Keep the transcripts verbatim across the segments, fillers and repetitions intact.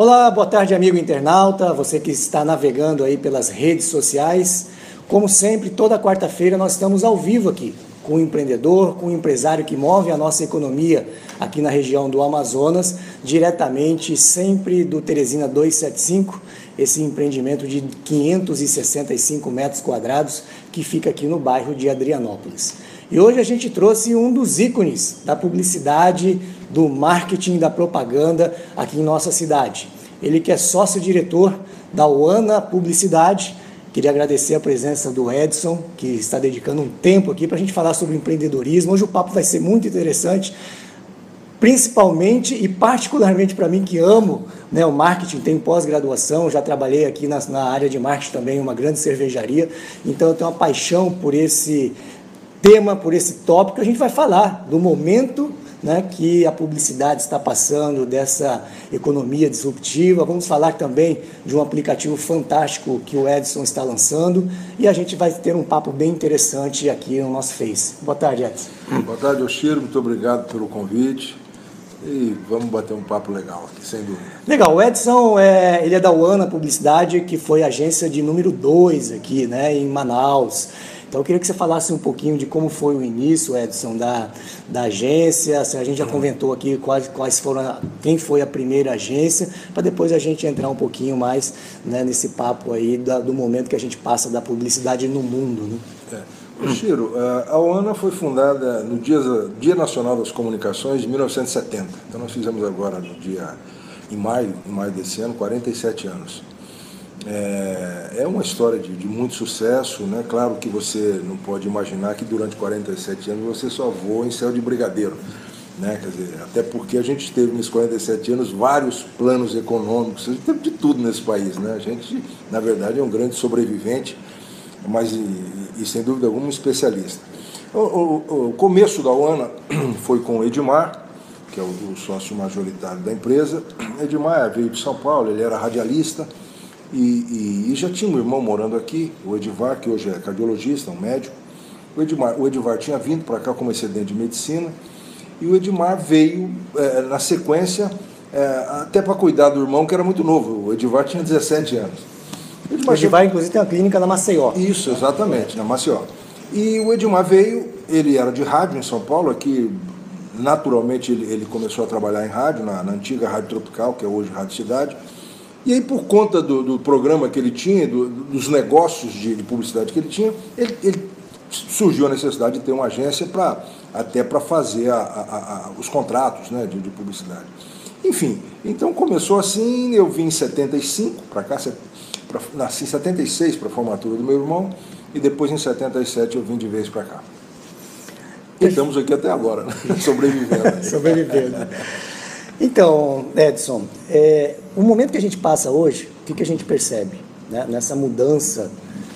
Olá, boa tarde, amigo internauta, você que está navegando aí pelas redes sociais. Como sempre, toda quarta-feira nós estamos ao vivo aqui, com um empreendedor, com um empresário que move a nossa economia aqui na região do Amazonas, diretamente sempre do Teresina duzentos e setenta e cinco, esse empreendimento de quinhentos e sessenta e cinco metros quadrados que fica aqui no bairro de Adrianópolis. E hoje a gente trouxe um dos ícones da publicidade, do marketing, da propaganda aqui em nossa cidade. Ele que é sócio-diretor da Oana Publicidade. Queria agradecer a presença do Edson, que está dedicando um tempo aqui para a gente falar sobre empreendedorismo. Hoje o papo vai ser muito interessante, principalmente e particularmente para mim que amo, né, o marketing, tenho pós-graduação, já trabalhei aqui na, na área de marketing também, uma grande cervejaria, então eu tenho uma paixão por esse tema, por esse tópico. A gente vai falar do momento, né, que a publicidade está passando, dessa economia disruptiva. Vamos falar também de um aplicativo fantástico que o Edson está lançando e a gente vai ter um papo bem interessante aqui no nosso Face. Boa tarde, Edson. Boa tarde, Oshiro, muito obrigado pelo convite e vamos bater um papo legal aqui, sem dúvida. Legal, o Edson é, ele é da Oana Publicidade, que foi a agência de número dois aqui, né, em Manaus. Então eu queria que você falasse um pouquinho de como foi o início, Edson, da, da agência. A gente já comentou aqui quais, quais foram, quem foi a primeira agência, para depois a gente entrar um pouquinho mais, né, nesse papo aí da, do momento que a gente passa da publicidade no mundo, né? É. Chiro, a Oana foi fundada no Dia, Dia Nacional das Comunicações de mil novecentos e setenta. Então nós fizemos agora no dia, em maio, em maio desse ano, quarenta e sete anos. É, é uma história de, de muito sucesso, né? Claro que você não pode imaginar que durante quarenta e sete anos você só voa em céu de brigadeiro, né? Quer dizer, até porque a gente teve nesses quarenta e sete anos vários planos econômicos, a gente teve de tudo nesse país, né? A gente, na verdade, é um grande sobrevivente, mas e, e sem dúvida alguma um especialista. O, o, o começo da Oana foi com o Edmar, que é o, o sócio majoritário da empresa. Edmar veio de São Paulo, ele era radialista. E, e, e já tinha um irmão morando aqui, o Edivar, que hoje é cardiologista, um médico. O Edmar, o Edivar tinha vindo para cá como excedente de medicina, e o Edmar veio é, na sequência, é, até para cuidar do irmão, que era muito novo. O Edivar tinha dezessete anos. O Edmar, o Edivar, inclusive, tem uma clínica na Maceió. Isso, exatamente, na Maceió. E o Edmar veio, ele era de rádio em São Paulo, aqui naturalmente ele, ele começou a trabalhar em rádio, na, na antiga Rádio Tropical, que é hoje Rádio Cidade. E aí, por conta do, do programa que ele tinha, do, dos negócios de, de publicidade que ele tinha, ele, ele surgiu a necessidade de ter uma agência pra, até para fazer a, a, a, os contratos, né, de, de publicidade. Enfim, então começou assim, eu vim em setenta e cinco para cá, pra, nasci em setenta e seis para a formatura do meu irmão, e depois em setenta e sete eu vim de vez para cá. E estamos aqui até agora, né, sobrevivendo. Sobrevivendo. Então, Edson, é, o momento que a gente passa hoje, o que, que a gente percebe, né, nessa mudança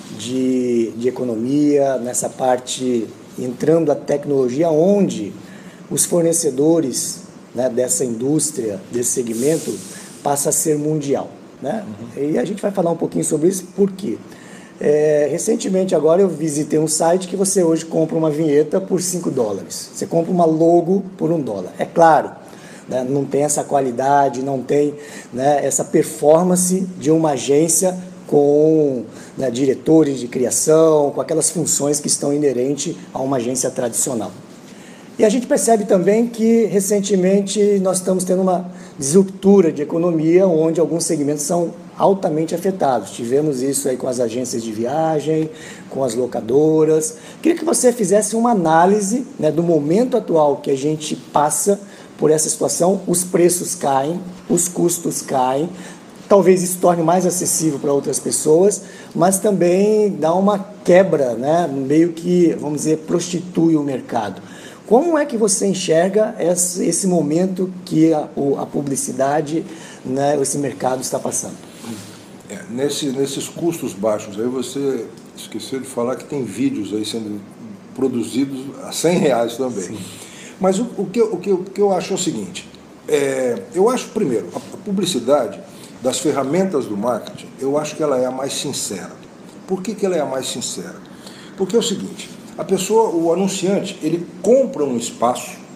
de, de economia, nessa parte entrando a tecnologia, onde os fornecedores, né, dessa indústria, desse segmento, passa a ser mundial, né? Uhum. E a gente vai falar um pouquinho sobre isso, por quê? É, recentemente agora eu visitei um site que você hoje compra uma vinheta por cinco dólares, você compra uma logo por um dólar, é claro. Né, não tem essa qualidade, não tem, né, essa performance de uma agência com, né, diretores de criação, com aquelas funções que estão inerentes a uma agência tradicional. E a gente percebe também que recentemente nós estamos tendo uma disruptura de economia onde alguns segmentos são altamente afetados. Tivemos isso aí com as agências de viagem, com as locadoras. Queria que você fizesse uma análise, né, do momento atual que a gente passa por essa situação. Os preços caem, os custos caem, talvez isso torne mais acessível para outras pessoas, mas também dá uma quebra, né? Meio que, vamos dizer, prostitui o mercado. Como é que você enxerga esse, esse momento que a, a publicidade, né, esse mercado está passando? É, nesse, nesses custos baixos, aí você esqueceu de falar que tem vídeos aí sendo produzidos a cem reais também. Sim. Mas o, o, que, o, que, o que eu acho é o seguinte, é, eu acho, primeiro, a, a publicidade das ferramentas do marketing, eu acho que ela é a mais sincera. Por que, que ela é a mais sincera? Porque é o seguinte, a pessoa, o anunciante, ele compra um espaço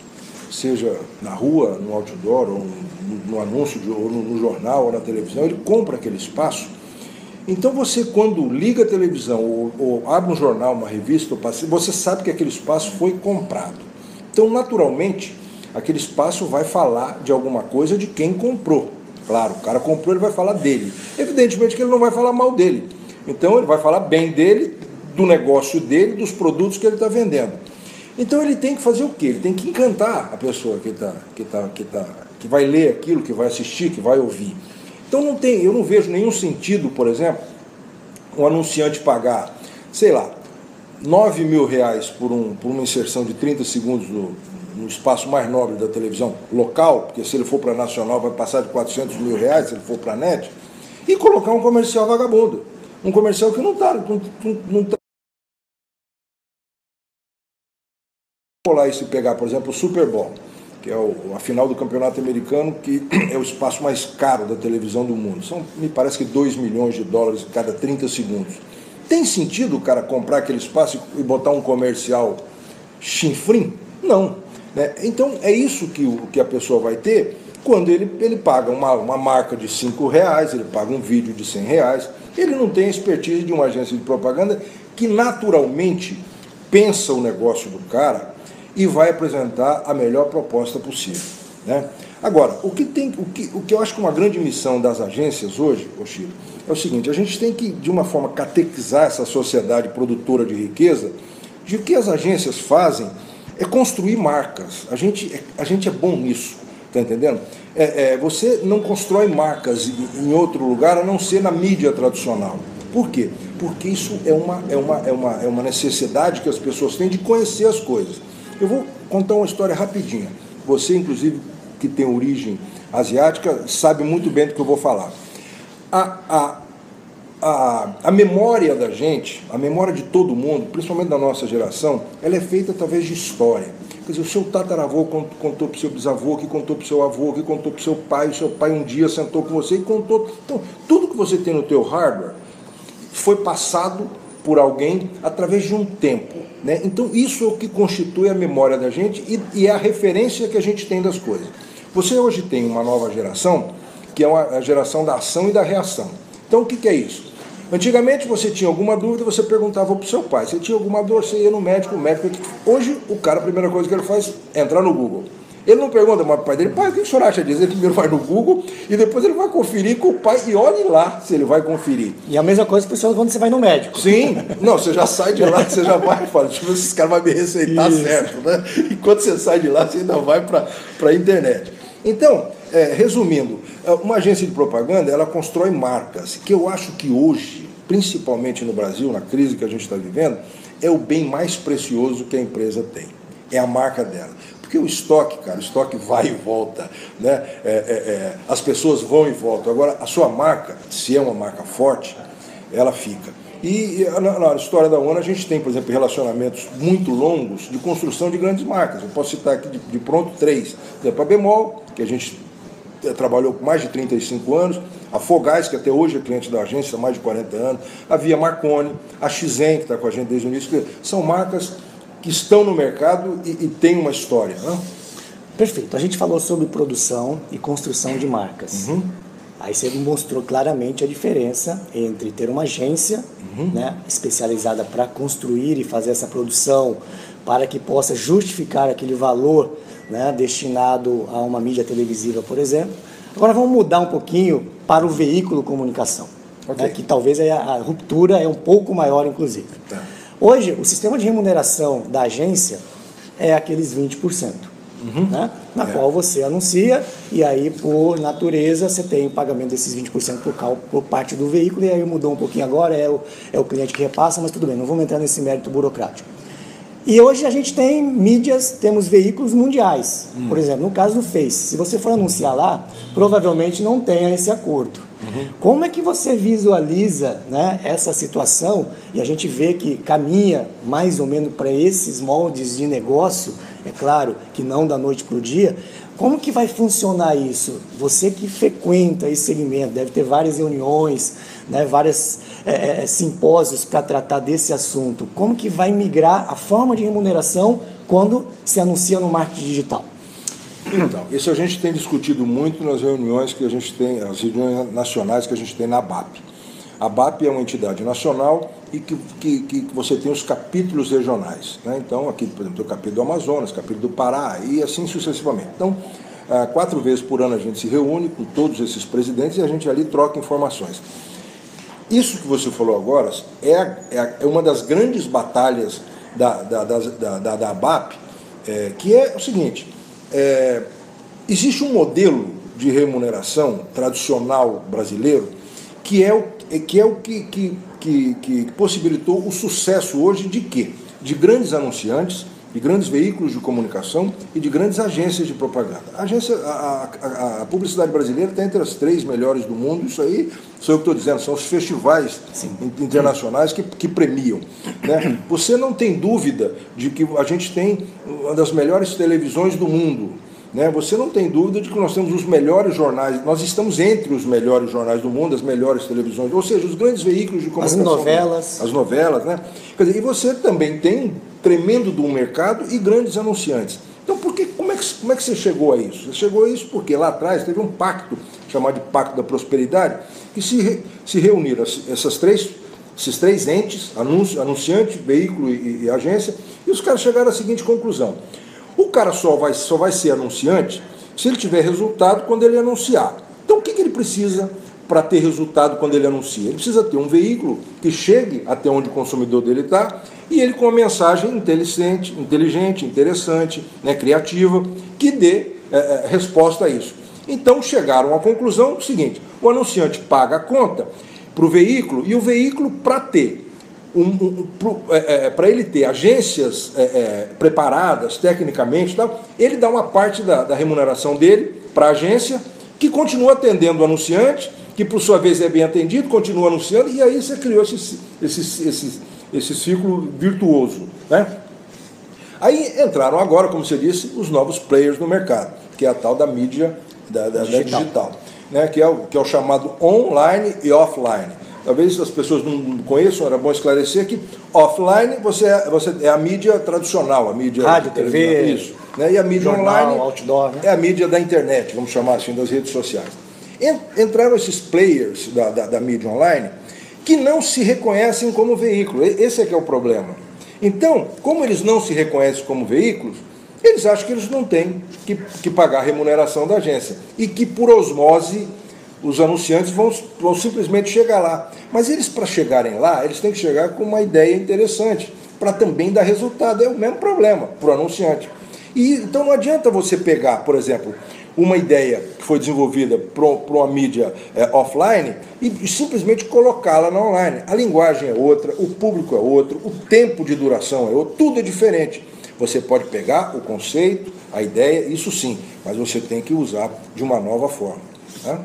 seja na rua, no outdoor, ou no, no anúncio, de, ou no, no jornal, ou na televisão, ele compra aquele espaço. Então você, quando liga a televisão, ou, ou abre um jornal, uma revista, você sabe que aquele espaço foi comprado. Então, naturalmente, aquele espaço vai falar de alguma coisa de quem comprou. Claro, o cara comprou, ele vai falar dele. Evidentemente que ele não vai falar mal dele. Então, ele vai falar bem dele, do negócio dele, dos produtos que ele está vendendo. Então, ele tem que fazer o quê? Ele tem que encantar a pessoa que, tá, que, tá, que, tá, que vai ler aquilo, que vai assistir, que vai ouvir. Então, não tem, eu não vejo nenhum sentido, por exemplo, um anunciante pagar, sei lá, nove mil reais por, um, por uma inserção de trinta segundos no, no espaço mais nobre da televisão local, porque se ele for para nacional vai passar de quatrocentos mil reais, se ele for para a net, e colocar um comercial vagabundo. Um comercial que não está... Não, não tá... Vou lá e se pegar, por exemplo, o Super Bowl, que é o, a final do campeonato americano, que é o espaço mais caro da televisão do mundo. São, me parece que dois milhões de dólares cada trinta segundos. Tem sentido o cara comprar aquele espaço e botar um comercial chinfrim? Não. Né? Então, é isso que, o, que a pessoa vai ter quando ele, ele paga uma, uma marca de cinco reais, ele paga um vídeo de cem reais. Ele não tem a expertise de uma agência de propaganda que naturalmente pensa o negócio do cara e vai apresentar a melhor proposta possível. Né? Agora, o que, tem, o, que, o que eu acho que uma grande missão das agências hoje, ô Chiro, é o seguinte: a gente tem que, de uma forma, catequizar essa sociedade produtora de riqueza, de que as agências fazem é construir marcas. A gente, a gente é bom nisso, tá entendendo? É, é, você não constrói marcas em outro lugar a não ser na mídia tradicional. Por quê? Porque isso é uma, é uma, é uma, é uma necessidade que as pessoas têm de conhecer as coisas. Eu vou contar uma história rapidinha. Você, inclusive, que tem origem asiática, sabe muito bem do que eu vou falar. A, a, a, a memória da gente, a memória de todo mundo, principalmente da nossa geração, ela é feita através de história. Quer dizer, o seu tataravô contou para o seu bisavô, que contou para o seu avô, que contou para o seu pai, o seu pai um dia sentou com você e contou. Então, tudo que você tem no teu hardware foi passado por alguém através de um tempo. Né? Então, isso é o que constitui a memória da gente e, e é a referência que a gente tem das coisas. Você hoje tem uma nova geração, que é uma, a geração da ação e da reação. Então, o que, que é isso? Antigamente, você tinha alguma dúvida, você perguntava para o seu pai. Você tinha alguma dor, você ia no médico, o médico... Hoje, o cara, a primeira coisa que ele faz é entrar no Google. Ele não pergunta mais para o pai dele: pai, o que o senhor acha disso? Ele primeiro vai no Google e depois ele vai conferir com o pai e olhe lá se ele vai conferir. E a mesma coisa pessoal quando você vai no médico. Sim, não, você já sai de lá, você já vai e fala: deixa eu ver se esse cara vai me receitar Isso. certo, né? E quando você sai de lá, você ainda vai para a internet. Então, é, resumindo, uma agência de propaganda, ela constrói marcas, que eu acho que hoje, principalmente no Brasil, na crise que a gente está vivendo, é o bem mais precioso que a empresa tem. É a marca dela. Porque o estoque, cara, o estoque vai e volta, né? É, é, é, as pessoas vão e voltam. Agora, a sua marca, se é uma marca forte, ela fica. E na, na história da ONU a gente tem, por exemplo, relacionamentos muito longos de construção de grandes marcas. Eu posso citar aqui de, de pronto três. Por exemplo, a Bemol, que a gente trabalhou por mais de trinta e cinco anos, a Fogás, que até hoje é cliente da agência há mais de quarenta anos, a Via Marconi, a Xen, que está com a gente desde o início. São marcas que estão no mercado e, e têm uma história. Né? Perfeito. A gente falou sobre produção e construção de marcas. Uhum. Aí você mostrou claramente a diferença entre ter uma agência uhum. né, especializada para construir e fazer essa produção para que possa justificar aquele valor, né, destinado a uma mídia televisiva, por exemplo. Agora vamos mudar um pouquinho para o veículo comunicação, okay. né, que talvez a, a ruptura é um pouco maior, inclusive. Tá. Hoje, o sistema de remuneração da agência é aqueles vinte por cento, uhum. né, na é. qual você anuncia e aí, por natureza, você tem o pagamento desses vinte por cento por, cal, por parte do veículo, e aí mudou um pouquinho agora, é o, é o cliente que repassa, mas tudo bem, não vamos entrar nesse mérito burocrático. E hoje a gente tem mídias, temos veículos mundiais. Hum. Por exemplo, no caso do Face, se você for anunciar lá, provavelmente não tenha esse acordo. Uhum. Como é que você visualiza, né, essa situação e a gente vê que caminha mais ou menos para esses moldes de negócio, é claro que não da noite para o dia, como que vai funcionar isso? Você que frequenta esse segmento, deve ter várias reuniões, né, vários é, simpósios para tratar desse assunto. Como que vai migrar a forma de remuneração quando se anuncia no marketing digital? Então, isso a gente tem discutido muito nas reuniões que a gente tem, as reuniões nacionais que a gente tem na ABAP. A ABAP é uma entidade nacional e que, que, que você tem os capítulos regionais, né? Então, aqui, por exemplo, tem o capítulo do Amazonas, capítulo do Pará e assim sucessivamente. Então, quatro vezes por ano a gente se reúne com todos esses presidentes e a gente ali troca informações. Isso que você falou agora é, é uma das grandes batalhas da, da, da, da, da ABAP, é, que é o seguinte, é, existe um modelo de remuneração tradicional brasileiro que é o que, é o que, que, que, que possibilitou o sucesso hoje de quê? De grandes anunciantes, de grandes veículos de comunicação e de grandes agências de propaganda. A, agência, a, a, a publicidade brasileira está entre as três melhores do mundo, isso aí sou eu que estou dizendo, são os festivais Sim. internacionais que, que premiam. Né? Você não tem dúvida de que a gente tem uma das melhores televisões do mundo. Né? Você não tem dúvida de que nós temos os melhores jornais, nós estamos entre os melhores jornais do mundo, as melhores televisões, ou seja, os grandes veículos de comunicação. As novelas. As novelas, né? Quer dizer, e você também tem tremendo do mercado e grandes anunciantes. Então, por que, como, é que, como é que você chegou a isso? Você chegou a isso porque lá atrás teve um pacto, chamado de Pacto da Prosperidade, que se, re, se reuniram essas três, esses três entes, anúncio, anunciante, veículo e, e agência, e os caras chegaram à seguinte conclusão. O cara só vai, só vai ser anunciante se ele tiver resultado quando ele anunciar. Então, o que, que ele precisa para ter resultado quando ele anuncia? Ele precisa ter um veículo que chegue até onde o consumidor dele está e ele com uma mensagem inteligente, inteligente interessante, né, criativa, que dê é, resposta a isso. Então, chegaram à conclusão do seguinte, o anunciante paga a conta para o veículo e o veículo, para ter Um, um, é, é, para ele ter agências é, é, preparadas tecnicamente, tal, ele dá uma parte da, da remuneração dele para a agência, que continua atendendo o anunciante, que por sua vez é bem atendido, continua anunciando, e aí você criou esse, esse, esse, esse ciclo virtuoso. Né? Aí entraram agora, como você disse, os novos players no mercado, que é a tal da mídia da, da, digital, da digital né? que, é o, que é o chamado online e offline. Talvez as pessoas não conheçam, era bom esclarecer que offline você é, você é a mídia tradicional, a mídia rádio, T V, isso, né? E a mídia jornal, online outdoor, né? É a mídia da internet, vamos chamar assim, das redes sociais. Entraram esses players da, da, da mídia online que não se reconhecem como veículo, esse é que é o problema. Então, como eles não se reconhecem como veículos, eles acham que eles não têm que, que pagar a remuneração da agência e que por osmose os anunciantes vão, vão simplesmente chegar lá. Mas eles, para chegarem lá, eles têm que chegar com uma ideia interessante, para também dar resultado. É o mesmo problema para o anunciante. E, então não adianta você pegar, por exemplo, uma ideia que foi desenvolvida para uma mídia é, offline e, e simplesmente colocá-la na online. A linguagem é outra, o público é outro, o tempo de duração é outro, tudo é diferente. Você pode pegar o conceito, a ideia, isso sim, mas você tem que usar de uma nova forma. Né?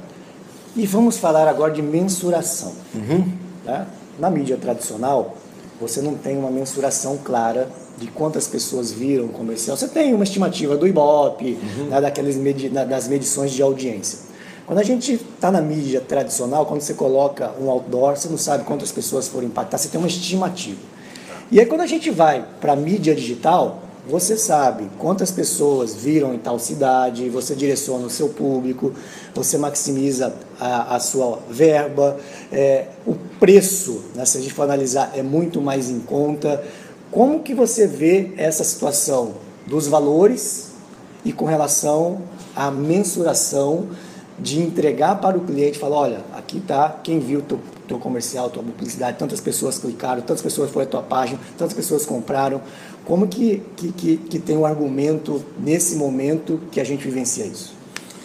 E vamos falar agora de mensuração. Uhum. Tá? Na mídia tradicional, você não tem uma mensuração clara de quantas pessoas viram o comercial. Você tem uma estimativa do Ibope, uhum. né, daquelas medi das medições de audiência. Quando a gente está na mídia tradicional, quando você coloca um outdoor, você não sabe quantas pessoas foram impactadas, você tem uma estimativa. E aí quando a gente vai para a mídia digital, você sabe quantas pessoas viram em tal cidade, você direciona o seu público, você maximiza a, a sua verba, é, o preço, né, se a gente for analisar, é muito mais em conta. Como que você vê essa situação dos valores e com relação à mensuração de entregar para o cliente e falar, olha, aqui está quem viu o teu, teu comercial, tua publicidade, tantas pessoas clicaram, tantas pessoas foram à tua página, tantas pessoas compraram. Como que, que, que, que tem um argumento nesse momento que a gente vivencia isso?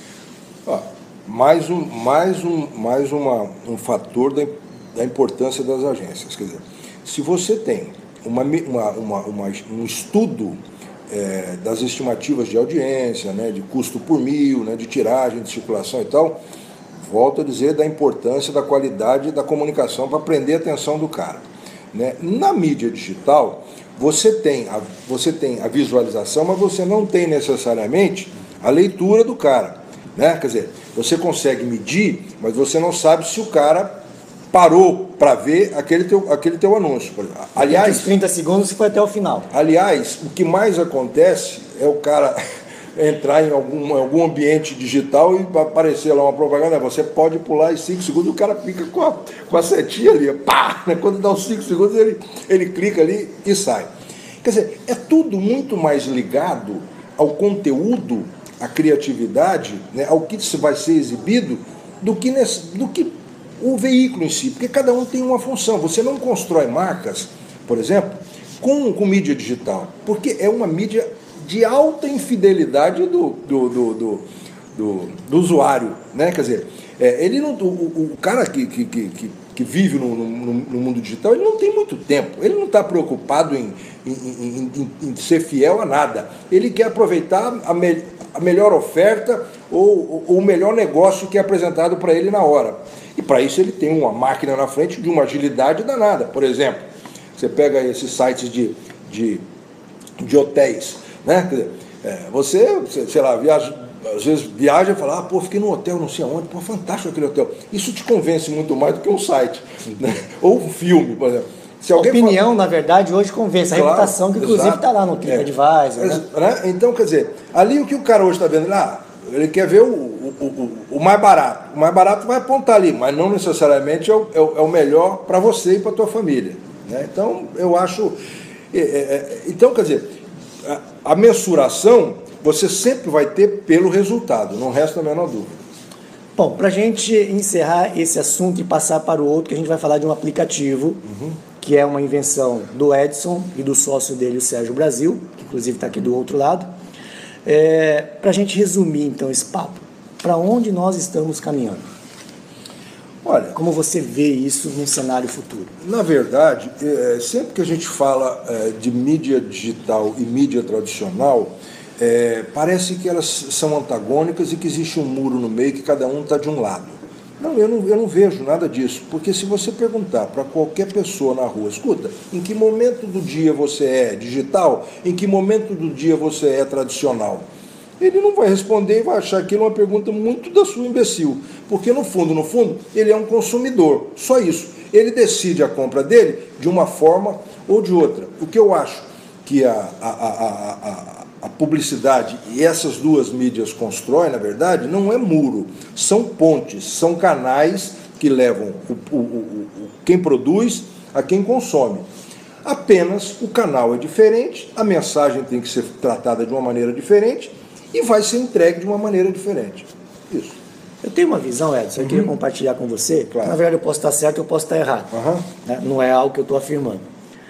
Ah, mais um, mais um, mais uma, um fator da, da importância das agências. Quer dizer, se você tem uma, uma, uma, uma, um estudo é, das estimativas de audiência, né, de custo por mil, né, de tiragem, de circulação e tal, volto a dizer da importância da qualidade da comunicação para prender a atenção do cara. Né? Na mídia digital, você tem, a, você tem a visualização, mas você não tem necessariamente a leitura do cara. Né? Quer dizer, você consegue medir, mas você não sabe se o cara parou para ver aquele teu, aquele teu anúncio. Aliás, trinta segundos foi até o final. Aliás, o que mais acontece é o cara, entrar em algum, algum ambiente digital e aparecer lá uma propaganda, você pode pular em cinco segundos, o cara fica com a, com a setinha ali, pá, né? Quando dá os cinco segundos ele, ele clica ali e sai. Quer dizer, é tudo muito mais ligado ao conteúdo, à criatividade, né? Ao que vai ser exibido, do que, nesse, do que o veículo em si, porque cada um tem uma função. Você não constrói marcas, por exemplo, com, com mídia digital, porque é uma mídia de alta infidelidade do, do, do, do, do, do usuário, né? Quer dizer, é, ele não, o, o cara que, que, que, que vive no, no, no mundo digital, ele não tem muito tempo, ele não está preocupado em, em, em, em, em ser fiel a nada, ele quer aproveitar a, me, a melhor oferta ou, ou o melhor negócio que é apresentado para ele na hora. E para isso ele tem uma máquina na frente de uma agilidade danada. Por exemplo, você pega esses sites de, de, de hotéis, né? Quer dizer, é, você, sei lá, viaja, às vezes viaja e fala, ah, pô, fiquei num hotel não sei aonde, pô, fantástico aquele hotel. Isso te convence muito mais do que um site, né? Ou um filme, por exemplo. Se alguém opinião, fala... na verdade, hoje convence. A claro, reputação que, inclusive, está lá no TripAdvisor. É. Né? Né? Então, quer dizer, ali o que o cara hoje está vendo, ah, ele quer ver o, o, o, o mais barato. O mais barato vai apontar ali, mas não necessariamente é o, é o melhor para você e para a tua família. Né? Então, eu acho... É, é, então, quer dizer, a, a mensuração você sempre vai ter pelo resultado, não resta a menor dúvida. Bom, para a gente encerrar esse assunto e passar para o outro, que a gente vai falar de um aplicativo, uhum. que é uma invenção do Edson e do sócio dele, o Sérgio Brasil, que inclusive está aqui do outro lado. É, para a gente resumir, então, esse papo, para onde nós estamos caminhando? Olha, como você vê isso num cenário futuro? Na verdade, é, sempre que a gente fala é, de mídia digital e mídia tradicional, é, parece que elas são antagônicas e que existe um muro no meio que cada um está de um lado. Não eu, não, eu não vejo nada disso, porque se você perguntar para qualquer pessoa na rua, escuta, em que momento do dia você é digital, em que momento do dia você é tradicional? Ele não vai responder e vai achar aquilo uma pergunta muito da sua imbecil, porque no fundo, no fundo, ele é um consumidor, só isso. Ele decide a compra dele de uma forma ou de outra. O que eu acho que a, a, a, a, a publicidade e essas duas mídias constroem, na verdade, não é muro, são pontes, são canais que levam o, o, o, quem produz a quem consome. Apenas o canal é diferente, a mensagem tem que ser tratada de uma maneira diferente, e vai ser entregue de uma maneira diferente. Isso. Eu tenho uma visão, Edson, eu uhum. queria compartilhar com você. Claro. Na verdade, eu posso estar certo, eu posso estar errado. Uhum. Né? Não é algo que eu estou afirmando.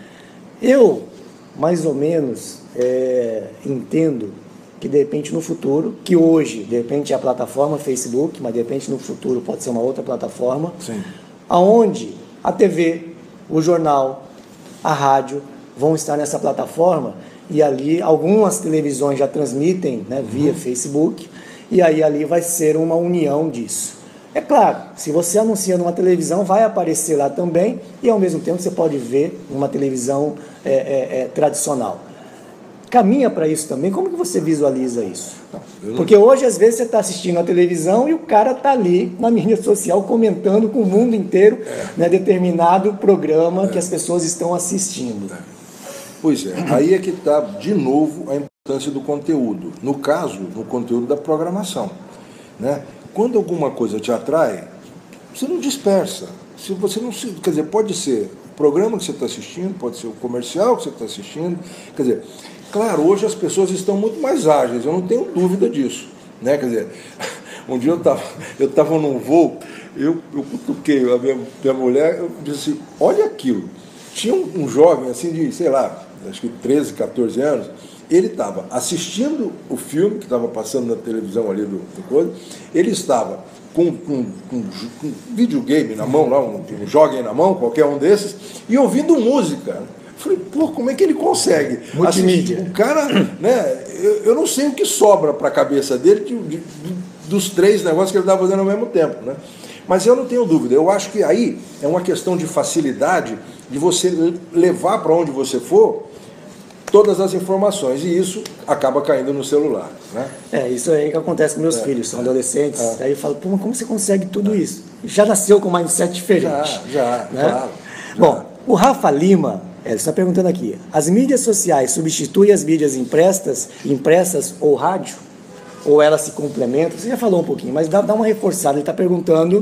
Eu, mais ou menos, é, entendo que, de repente, no futuro, que hoje, de repente, é a plataforma Facebook, mas, de repente, no futuro pode ser uma outra plataforma, Sim. onde a T V, o jornal, a rádio vão estar nessa plataforma. E ali algumas televisões já transmitem, né, via uhum. Facebook, e aí ali vai ser uma união disso. É claro, se você anuncia numa televisão, vai aparecer lá também, e ao mesmo tempo você pode ver uma televisão é, é, é, tradicional. Caminha para isso também, como que você visualiza isso? Não... Porque hoje, às vezes, você está assistindo a televisão e o cara está ali na mídia social comentando com o mundo inteiro é. né, determinado programa é. que as pessoas estão assistindo. É. Pois é, aí é que está, de novo, a importância do conteúdo. No caso, no conteúdo da programação. Né? Quando alguma coisa te atrai, você não dispersa. Se você não se, quer dizer, pode ser o programa que você está assistindo, pode ser o comercial que você está assistindo. Quer dizer, claro, hoje as pessoas estão muito mais ágeis, eu não tenho dúvida disso. Né? Quer dizer, um dia eu estava eu tava num voo, eu, eu cutuquei a minha, minha mulher, eu disse assim, olha aquilo. Tinha um, um jovem, assim, de, sei lá, acho que treze, catorze anos, ele estava assistindo o filme que estava passando na televisão ali do, do coisa, ele estava com, com, com, com um videogame na mão, lá, um, um joguem na mão, qualquer um desses, e ouvindo música. Falei, pô, como é que ele consegue? Multimídia. O cara, né, eu, eu não sei o que sobra para a cabeça dele de, de, de, dos três negócios que ele estava fazendo ao mesmo tempo, né? Mas eu não tenho dúvida, eu acho que aí é uma questão de facilidade de você levar para onde você for todas as informações, e isso acaba caindo no celular. Né? É, isso aí que acontece com meus é. filhos, são adolescentes, é. aí eu falo, pô, mas como você consegue tudo é. isso? Já nasceu com um mindset diferente. Já, já, né? Claro. Já. Bom, o Rafa Lima, ele está perguntando aqui, as mídias sociais substituem as mídias impressas, impressas ou rádio? ou elas se complementam? Você já falou um pouquinho, mas dá, dá uma reforçada. Ele está perguntando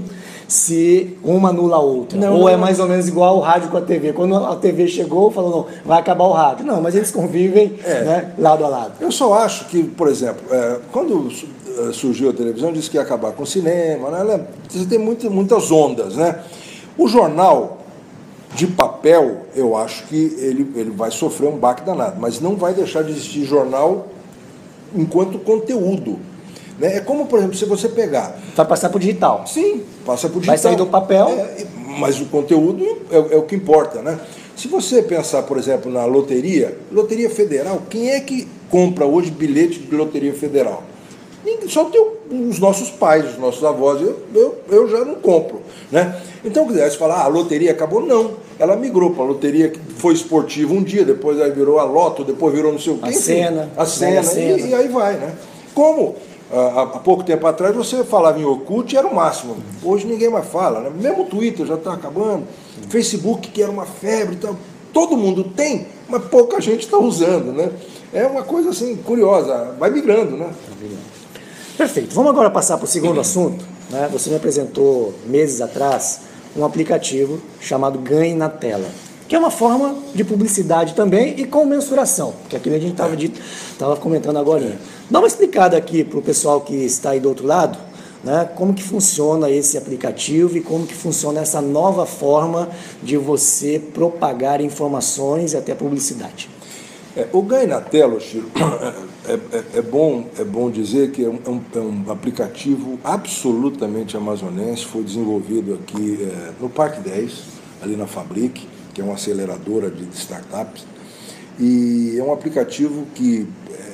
se uma anula a outra. Não, ou não, é mais ou menos igual o rádio com a T V. Quando a T V chegou, falou, não, vai acabar o rádio. Não, mas eles convivem é, né, lado a lado. Eu só acho que, por exemplo, é, quando surgiu a televisão, disse que ia acabar com o cinema, né? Você tem muito, muitas ondas, né? O jornal de papel, eu acho que ele, ele vai sofrer um baque danado, mas não vai deixar de existir jornal enquanto conteúdo. Né? É como, por exemplo, se você pegar... Vai passar para o digital. Sim, passa para o digital. Vai sair do papel. É, mas o conteúdo é, é o que importa, né? Se você pensar, por exemplo, na loteria, loteria federal, quem é que compra hoje bilhete de loteria federal? Só tem os nossos pais, os nossos avós, eu, eu, eu já não compro. Né? Então, se você falar, ah, a loteria acabou, não. Ela migrou para a loteria que foi esportiva um dia, depois aí virou a loto, depois virou não sei o quê. A cena. A cena, cena. E, e aí vai, né? Como há, há pouco tempo atrás você falava em Orkut e era o máximo. Hoje ninguém mais fala, né? Mesmo o Twitter já está acabando, Facebook, que era uma febre, então, todo mundo tem, mas pouca gente está usando, né? É uma coisa assim curiosa, vai migrando, né? Perfeito. Vamos agora passar para o segundo assunto. Né? Você me apresentou meses atrás um aplicativo chamado Ganhe na Tela, que é uma forma de publicidade também e com mensuração, que é aquilo que a gente estava estava comentando agora. Dá uma explicada aqui para o pessoal que está aí do outro lado, né, como que funciona esse aplicativo e como que funciona essa nova forma de você propagar informações e até publicidade. É, o Ganhe na Tela, Chiro, é, é, é, bom, é bom dizer que é um, é um aplicativo absolutamente amazonense, foi desenvolvido aqui é, no Parque dez, ali na Fabric, que é uma aceleradora de startups, e é um aplicativo que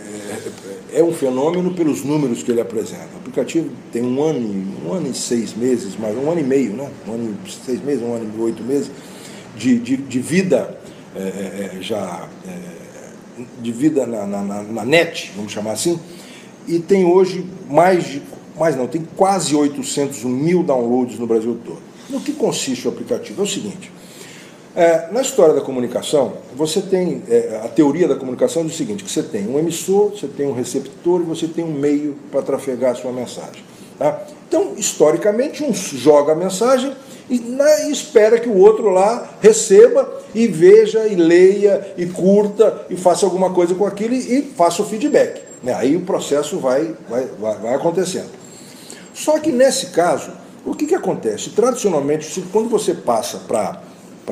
é, é um fenômeno pelos números que ele apresenta. O aplicativo tem um ano, um ano e seis meses, mais um ano e meio, né? um ano e seis meses, um ano e oito meses de, de, de vida é, é, já... É, de vida na, na, na net, vamos chamar assim, e tem hoje mais de, mais não, tem quase oitocentos mil downloads no Brasil todo. No que consiste o aplicativo? É o seguinte, é, na história da comunicação, você tem, é, a teoria da comunicação diz o seguinte, que você tem um emissor, você tem um receptor e você tem um meio para trafegar a sua mensagem. Tá? Então, historicamente, um joga a mensagem e, né, e espera que o outro lá receba e veja, e leia, e curta, e faça alguma coisa com aquilo e, e faça o feedback. Né? Aí o processo vai, vai, vai, vai acontecendo. Só que nesse caso, o que, que acontece? Tradicionalmente, quando você passa para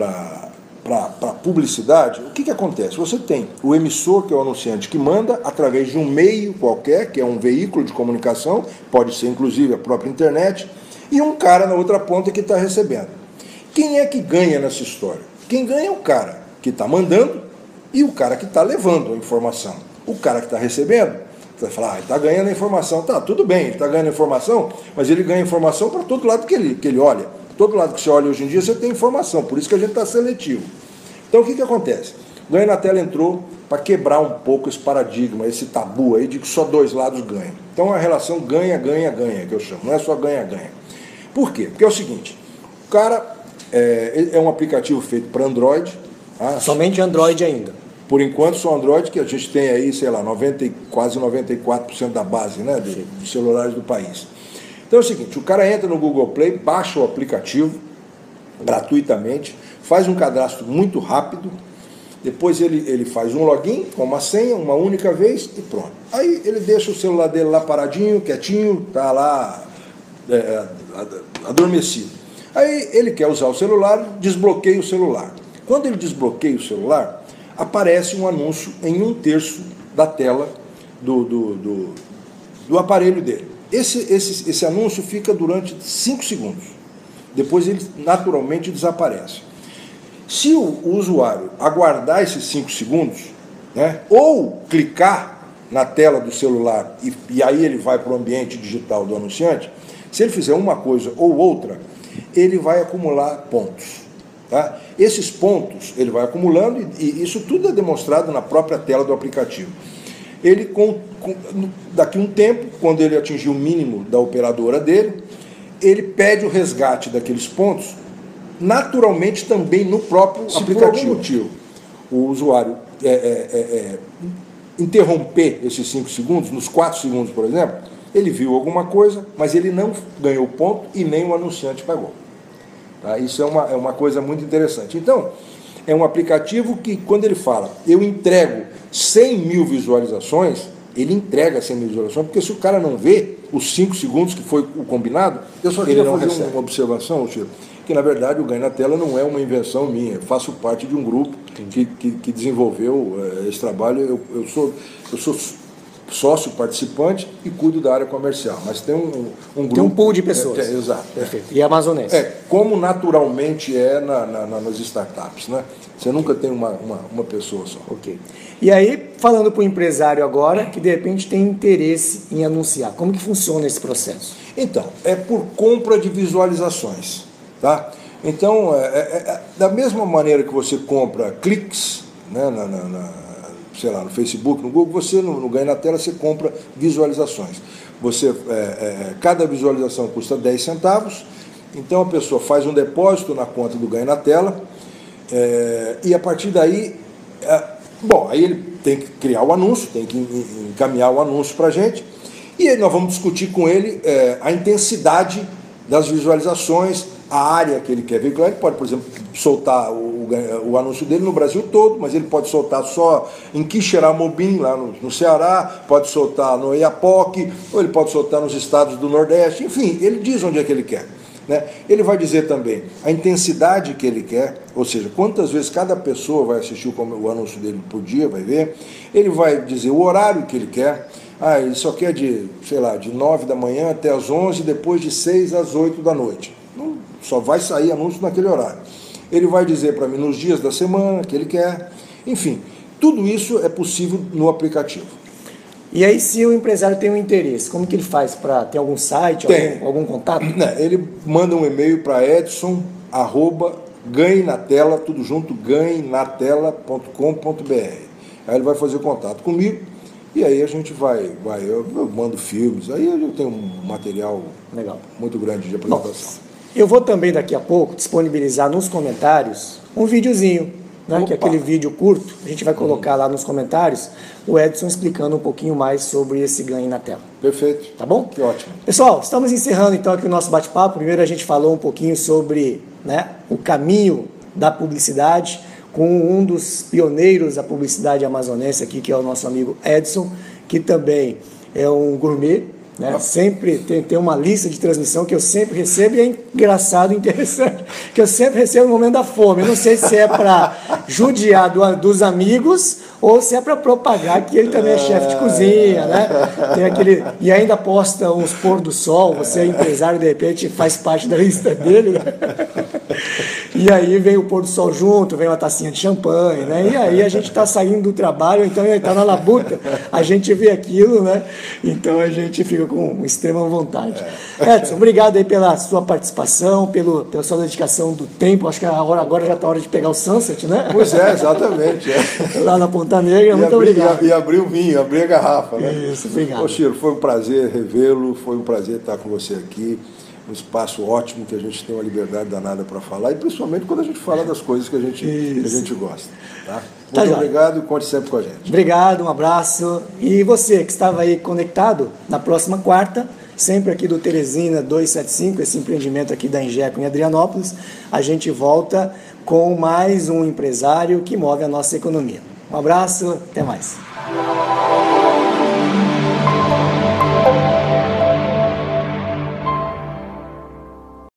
para publicidade, o que, que acontece? Você tem o emissor, que é o anunciante, que manda através de um meio qualquer, que é um veículo de comunicação, pode ser inclusive a própria internet, e um cara na outra ponta que está recebendo. Quem é que ganha nessa história? Quem ganha é o cara que está mandando e o cara que está levando a informação. O cara que está recebendo, você vai falar, ah, ele está ganhando a informação. Tá, tudo bem, ele está ganhando a informação, mas ele ganha informação para todo lado que ele, que ele olha. Todo lado que você olha hoje em dia, você tem informação, por isso que a gente está seletivo. Então, o que, que acontece? O Ganhe na Tela entrou para quebrar um pouco esse paradigma, esse tabu aí de que só dois lados ganham. Então, a relação ganha-ganha-ganha, que eu chamo, não é só ganha-ganha. Por quê? Porque é o seguinte, o cara é, é um aplicativo feito para Android. Tá? Somente Android ainda? Por enquanto, só Android, que a gente tem aí, sei lá, noventa, quase noventa e quatro por cento da base, né, dos, dos celulares do país. Então é o seguinte, o cara entra no Google Play, baixa o aplicativo gratuitamente, faz um cadastro muito rápido, depois ele, ele faz um login com uma senha, uma única vez e pronto. Aí ele deixa o celular dele lá paradinho, quietinho, tá lá é, adormecido. Aí ele quer usar o celular, desbloqueia o celular. Quando ele desbloqueia o celular, aparece um anúncio em um terço da tela do, do, do, do aparelho dele. Esse, esse, esse anúncio fica durante cinco segundos. Depois ele naturalmente desaparece. Se o, o usuário aguardar esses cinco segundos, né, ou clicar na tela do celular e, e aí ele vai para o ambiente digital do anunciante, se ele fizer uma coisa ou outra, ele vai acumular pontos. Tá? Esses pontos ele vai acumulando e, e isso tudo é demonstrado na própria tela do aplicativo. Ele, com, com, daqui a um tempo, quando ele atingir o mínimo da operadora dele, ele pede o resgate daqueles pontos, naturalmente também no próprio Se aplicativo. Por algum motivo, o usuário é, é, é, é, interromper esses cinco segundos, nos quatro segundos, por exemplo, Ele viu alguma coisa, mas ele não ganhou ponto e nem o anunciante pagou. Tá? Isso é uma, é uma coisa muito interessante. Então, é um aplicativo que, quando ele fala, eu entrego cem mil visualizações, ele entrega cem mil visualizações, porque se o cara não vê os cinco segundos que foi o combinado, eu só queria fazer recebe. uma observação, Chico, que na verdade o Ganhe na Tela não é uma invenção minha, eu faço parte de um grupo que, que, que desenvolveu uh, esse trabalho, eu, eu, sou, eu sou sócio participante e cuido da área comercial, mas tem um, um grupo... Tem um pool de pessoas. É, é, exato. Perfeito. E a amazonense. É, como naturalmente é na, na, nas startups, né? Você nunca tem uma, uma, uma pessoa só. Ok. E aí, falando para o empresário agora, que de repente tem interesse em anunciar, como que funciona esse processo? Então, é por compra de visualizações, tá? Então, é, é, é, da mesma maneira que você compra cliques, né, na, na, na, sei lá, no Facebook, no Google, você no, no Ganhe na Tela você compra visualizações. Você, é, é, cada visualização custa dez centavos, então a pessoa faz um depósito na conta do Ganhe na Tela, é, e a partir daí, é, bom, aí ele tem que criar o anúncio, tem que encaminhar o anúncio para a gente, e aí nós vamos discutir com ele é, a intensidade das visualizações, a área que ele quer veicular. Ele pode, por exemplo, soltar o, o anúncio dele no Brasil todo, mas ele pode soltar só em Quixeramobim, lá no, no Ceará, pode soltar no Oiapoque, ou ele pode soltar nos estados do Nordeste, enfim, ele diz onde é que ele quer. Né? Ele vai dizer também a intensidade que ele quer, ou seja, quantas vezes cada pessoa vai assistir o, o anúncio dele por dia, vai ver. Ele vai dizer o horário que ele quer. Ah, ele só quer de, sei lá, de nove da manhã até as onze, depois de seis às oito da noite. Não, só vai sair anúncio naquele horário. Ele vai dizer para mim nos dias da semana que ele quer. Enfim, tudo isso é possível no aplicativo. E aí, se o empresário tem um interesse, como que ele faz para ter algum site, algum, algum contato? Ele manda um e-mail para edson, arroba, ganhe na tela, tudo junto, ganhe na tela ponto com ponto br. Aí ele vai fazer contato comigo e aí a gente vai, vai eu, eu mando filmes, aí eu tenho um material legal, muito grande de apresentação. Bom, eu vou também daqui a pouco disponibilizar nos comentários um videozinho, né, que é aquele vídeo curto, a gente vai colocar lá nos comentários o Edson explicando um pouquinho mais sobre esse Ganhe na Tela. Perfeito. Tá bom? Que ótimo. Pessoal, estamos encerrando então aqui o nosso bate-papo. Primeiro a gente falou um pouquinho sobre, né, o caminho da publicidade com um dos pioneiros da publicidade amazonense aqui, que é o nosso amigo Edson, que também é um gourmet, né? Sempre tem, tem uma lista de transmissão que eu sempre recebo e é engraçado e interessante, que eu sempre recebo no momento da fome. Eu não sei se é para judiar do, dos amigos ou se é para propagar que ele também é chefe de cozinha, né? Tem aquele, e ainda posta uns pôr do sol, você é empresário, de repente faz parte da lista dele, né? E aí vem o pôr do sol junto, vem uma tacinha de champanhe, né? E aí a gente está saindo do trabalho, então ele está na labuta, a gente vê aquilo, né? Então a gente fica com extrema vontade. Edson, obrigado aí pela sua participação, pelo, pela sua dedicação do tempo. Acho que a hora, agora já está a hora de pegar o sunset, né? Pois é, exatamente. É. Lá na Ponta Negra, e muito abri, obrigado. E, e abrir o vinho, abrir a garrafa, né? Isso, obrigado. Ô, Chiro, foi um prazer revê-lo, foi um prazer estar com você aqui. Um espaço ótimo que a gente tem uma liberdade danada para falar, e principalmente quando a gente fala das coisas que a gente, que a gente gosta. Tá? Muito tá obrigado e conte sempre com a gente. Obrigado, um abraço. E você que estava aí conectado, na próxima quarta, sempre aqui do Teresina duzentos e setenta e cinco, esse empreendimento aqui da Ingeco em Adrianópolis, a gente volta com mais um empresário que move a nossa economia. Um abraço, até mais.